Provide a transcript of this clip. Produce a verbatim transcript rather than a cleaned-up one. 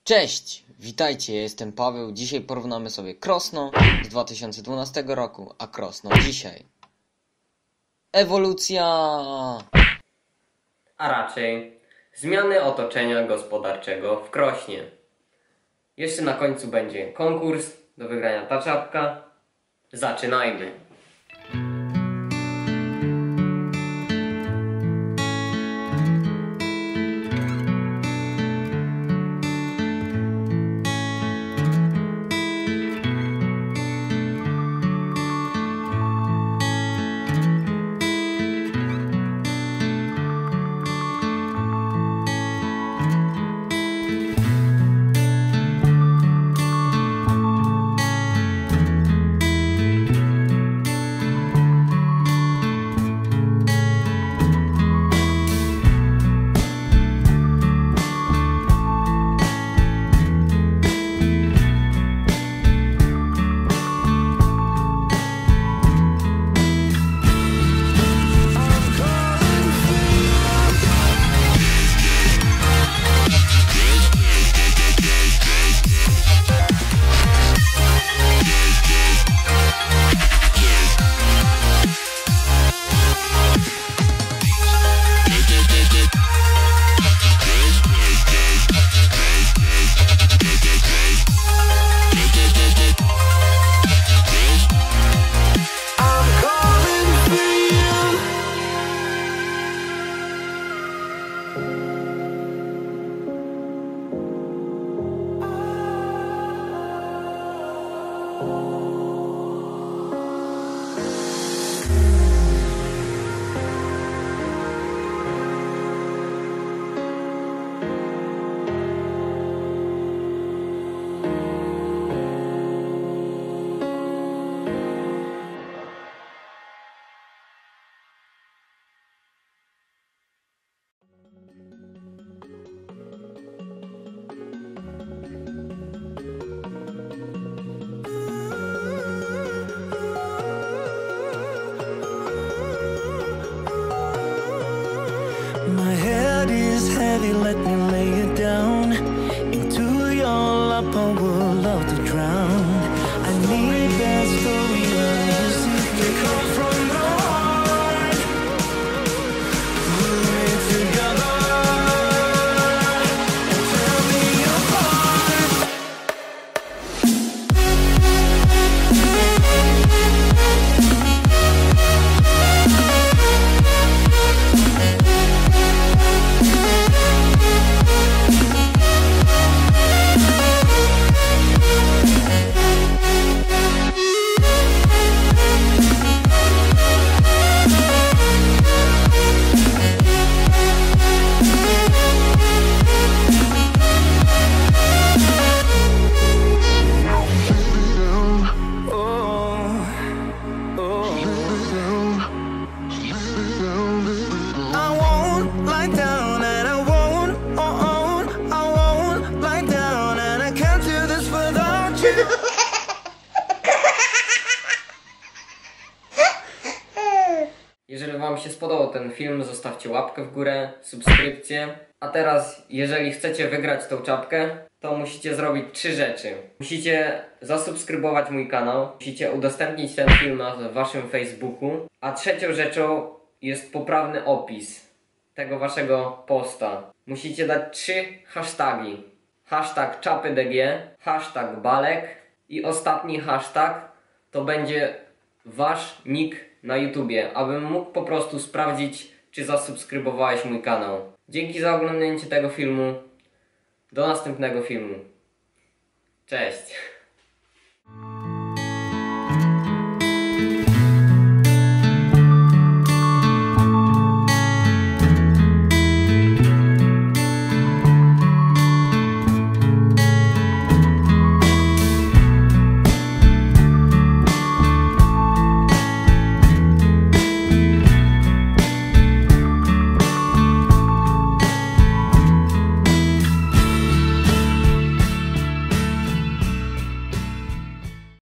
Cześć! Witajcie, ja jestem Paweł. Dzisiaj porównamy sobie Krosno z dwa tysiące dwunastego roku, a Krosno dzisiaj. Ewolucja! A raczej zmiany otoczenia gospodarczego w Krośnie. Jeszcze na końcu będzie konkurs do wygrania ta czapka. Zaczynajmy! My head is heavy, let me lay it down. Into your lap I would love to drown. I need that story of your secret come from the heart. Put me together and tear me apart. Jeżeli wam się spodobał ten film, zostawcie łapkę w górę, subskrypcję. A teraz, jeżeli chcecie wygrać tą czapkę, to musicie zrobić trzy rzeczy. Musicie zasubskrybować mój kanał, musicie udostępnić ten film na waszym Facebooku, a trzecią rzeczą jest poprawny opis tego waszego posta. Musicie dać trzy hasztagi. Hashtag czapydg, hashtag balek i ostatni hashtag to będzie wasz nick na YouTubie, abym mógł po prostu sprawdzić, czy zasubskrybowałeś mój kanał. Dzięki za oglądnięcie tego filmu. Do następnego filmu. Cześć!